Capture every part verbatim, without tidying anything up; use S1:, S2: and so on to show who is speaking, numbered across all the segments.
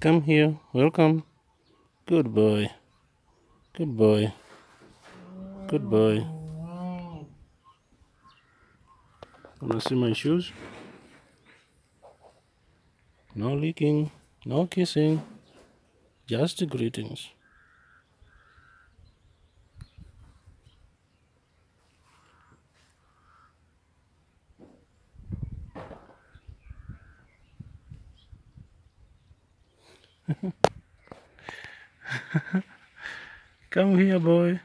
S1: Come here. Welcome. Good boy. Good boy. Good boy. Wanna see my shoes? No licking. No kissing. Just greetings. Come here, boy.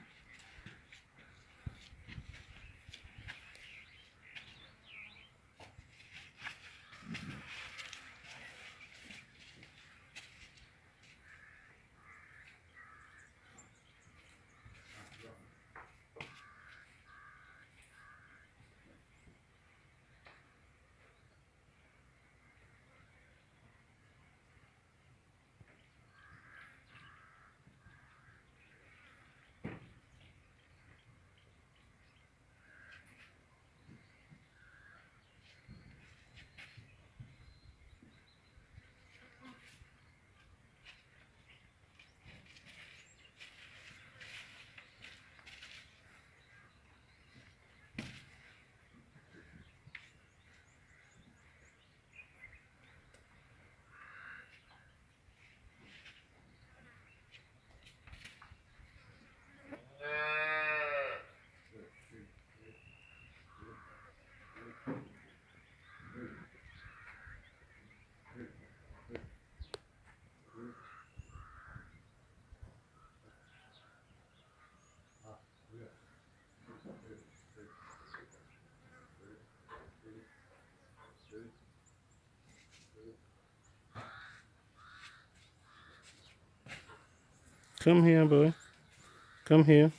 S1: Come here, boy. Come here.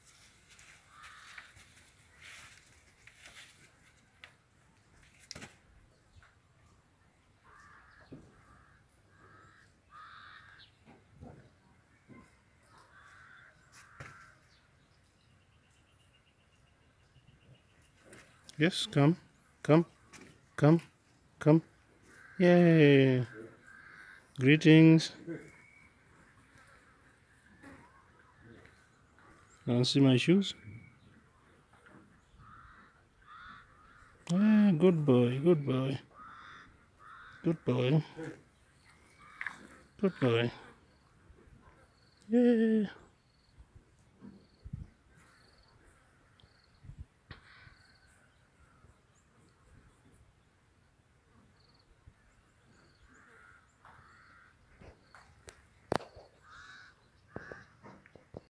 S1: Yes, come. Come. Come. Come. Yay. Greetings. Wanna see my shoes? Ah, good boy. Good boy. Good boy. Good boy. Yay.